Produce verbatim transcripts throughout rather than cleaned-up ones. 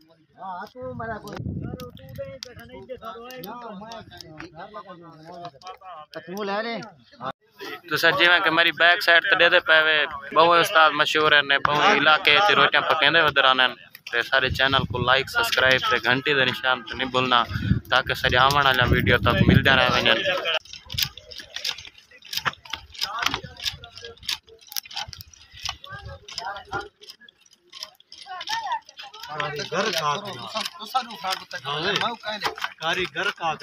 हां तू मेरा कोई तू दे बैठा नहीं देखा तू ले ले। तो सर जिवें कि मेरी बैक साइड ते दे दे पावे बहुत उस्ताद मशहूर ने बहुत इलाके च रोटियां पकांदे वदराने ते सारे चैनल को लाइक सब्सक्राइब ते घंटी दे निशान ते नहीं भूलना ताकि सारे आवन वाला वीडियो तक मिलदा रहे वने। घर काक तो सानू खाड़ तक मैं कहले कारीगर काक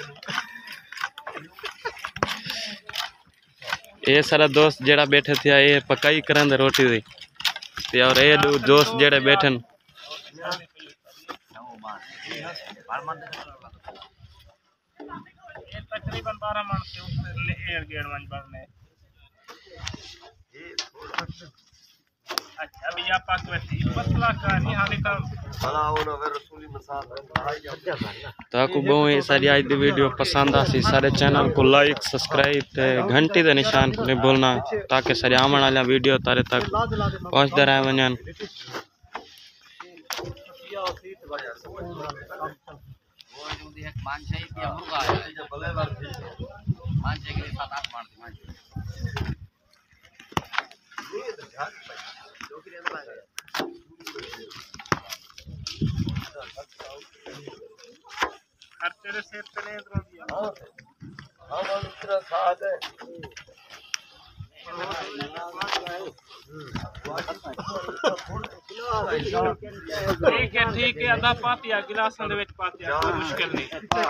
ये सारा दोस्त जेड़ा बैठे थे ये पकाई करन रोटी दी ते और ये दो दोस्त जेड़े बैठन तकरीबन बारह मन से उसने एयर गेट मन बनने। अच्छा अभी आप पाक वैसी मसला का नहीं हाली का बनाओ ना वे रसूली मसाल ताकू बहुत सारी आज दी वीडियो पसंद आसी सारे चैनल को लाइक सब्सक्राइब ते घंटी दे निशान को नहीं भूलना ताकि सारे आवन वाला वीडियो तारे तक पहुंचदे रहे वने। हर तेरे से तने तो दिया हां हां तेरा साथ है। ठीक है ठीक है आधा पातिया गिलासां दे विच पातिया कोई मुश्किल नहीं।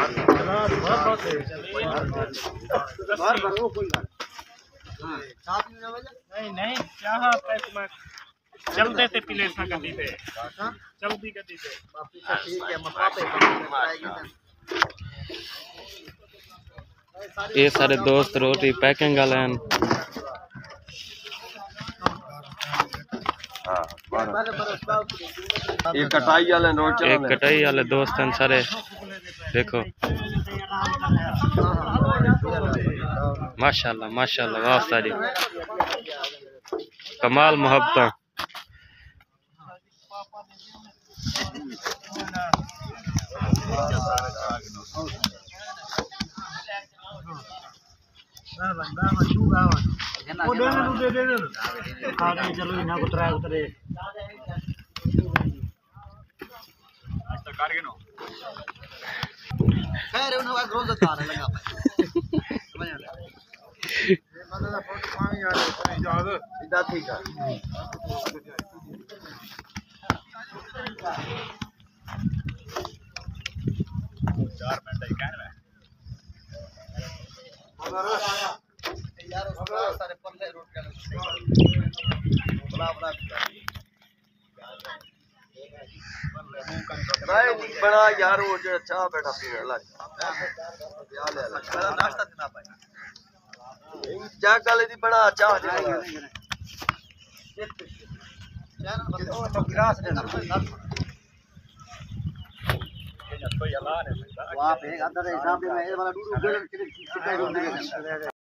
बार बार वो कोई गल हां साथ में नहीं नहीं क्या पैक में चलते थे पिले सा गड्डी पे चलती गड्डी पे ठीक है मैं पापे ये सारे दोस्त रोटी पैकिंग वाले हैं। ये कटाई वाले रोड एक कटाई वाले दोस्त हैं सारे देखो माशाल्लाह माशाल्लाह वाह सारी कमाल मोहब्बत वो दे दे दे दे आगे चलो इना को ट्राई उतरे आज तक कर गए नो खैर उन्हें का ग्रोथ था लगा समझ आ गया ये मतलब फोटो पानी यार याद सीधा ठीक है चार मिनट ही कहना यार सारे पल्ले रोट के बड़ा बड़ा नहीं बड़ा यार वो जो अच्छा बैठा पीने लग या ले मेरा नाश्ता देना भाई जा गल दी बड़ा अच्छा हो जाएगा चैनल बताओ तो गिलास देना कोई अल्लाह ने आप एक अंदर हिसाब में ये वाला दूध